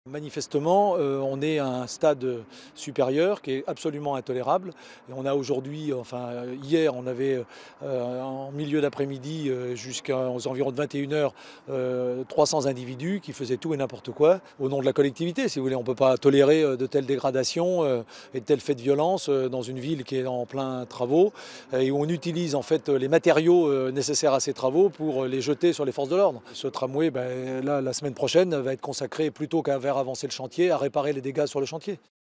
Manifestement, on est à un stade supérieur qui est absolument intolérable. Et on a aujourd'hui, enfin hier, on avait en milieu d'après-midi jusqu'aux environs de 21 heures 300 individus qui faisaient tout et n'importe quoi au nom de la collectivité, si vous voulez. On ne peut pas tolérer de telles dégradations et de tels faits de violence dans une ville qui est en plein travaux et où on utilise en fait les matériaux nécessaires à ces travaux pour les jeter sur les forces de l'ordre. Ce tramway, là, la semaine prochaine, va être consacré plutôt qu'à faire avancer le chantier, à réparer les dégâts sur le chantier.